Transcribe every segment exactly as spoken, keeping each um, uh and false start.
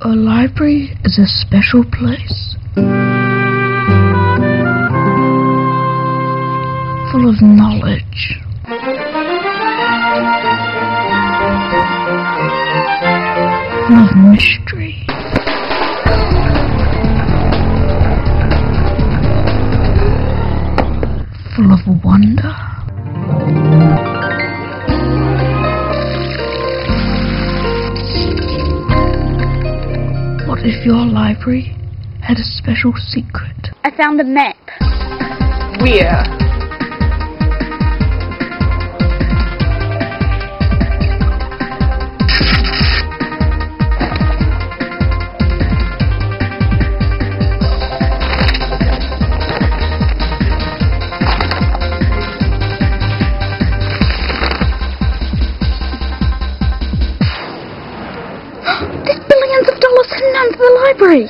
A library is a special place, full of knowledge. Full of mystery. Full of wonder. What if your library had a special secret? I found a map. Where? There's billions of dollars hidden under the library.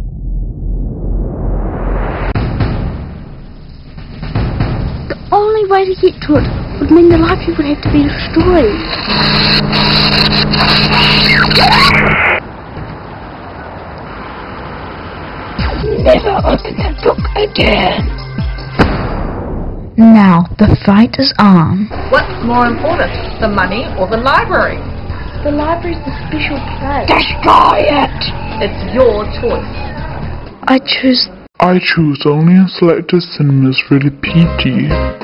The only way to get to it would mean the library would have to be destroyed. Never open that book again. Now the fight is on. What's more important, the money or the library? The library's a special place. Destroy it! It's your choice. I choose I choose only in selected cinemas rated P G.